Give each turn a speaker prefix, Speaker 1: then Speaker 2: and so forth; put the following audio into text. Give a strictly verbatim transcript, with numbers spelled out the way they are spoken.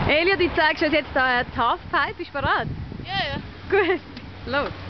Speaker 1: Elia, du zeigst uns jetzt hier die Halfpipe. Bist du bereit?
Speaker 2: Ja, ja.
Speaker 1: Gut, los.